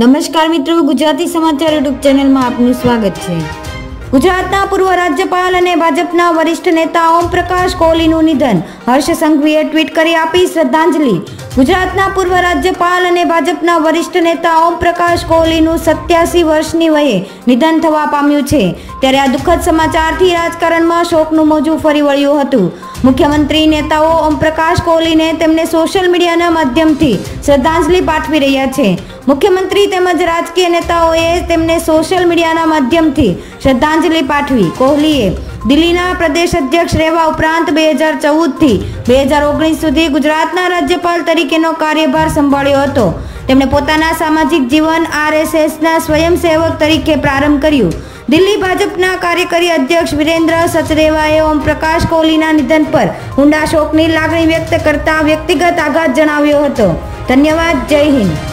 નમસ્કાર મિત્રો, ગુજરાતી સમાચાર યુટ્યુબ ચેનલમાં આપનું સ્વાગત છે। ગુજરાતના પૂર્વ રાજ્યપાલ અને ભાજપના વરિષ્ઠ નેતા ઓમ પ્રકાશ કોહલીનું નિધન। હર્ષ સંઘવીએ ટ્વીટ કરી આપી શ્રદ્ધાંજલિ। ગુજરાતના પૂર્વ રાજ્યપાલ અને ભાજપના વરિષ્ઠ નેતા ઓમ પ્રકાશ કોહલીનું 87 વર્ષની વયે નિધન થવા પામ્યું છે। ત્યારે આ દુઃખદ સમાચારથી રાજકારણમાં શોકનું મોજું ફરી વળ્યું હતું। મુખ્યમંત્રી નેતાઓ ઓમ પ્રકાશ કોહલીને તેમને સોશિયલ મીડિયાના માધ્યમથી શ્રદ્ધાંજલિ પાઠવી રહ્યા છે। મુખ્યમંત્રી તેમજ રાજકીય નેતાઓએ તેમને સોશિયલ મીડિયાના માધ્યમથી શ્રદ્ધાંજલિ પાઠવી। કોહલીએ દિલ્હીના પ્રદેશ અધ્યક્ષ રહેવા ઉપરાંત 2014 થી 2019 સુધી ગુજરાતના રાજ્યપાલ તરીકેનો કાર્યભાર સંભાળ્યો હતો। તેમણે પોતાના સામાજિક જીવન RSSના સ્વયંસેવક તરીકે પ્રારંભ કર્યું। દિલ્હી ભાજપના કાર્યકારી અધ્યક્ષ વિરેન્દ્ર સચદેવાએ ઓમ પ્રકાશ કોહલીના નિધન પર ઊંડા શોકની લાગણી વ્યક્ત કરતા વ્યક્તિગત આઘાત જણાવ્યો હતો। ધન્યવાદ। જય હિન્દ।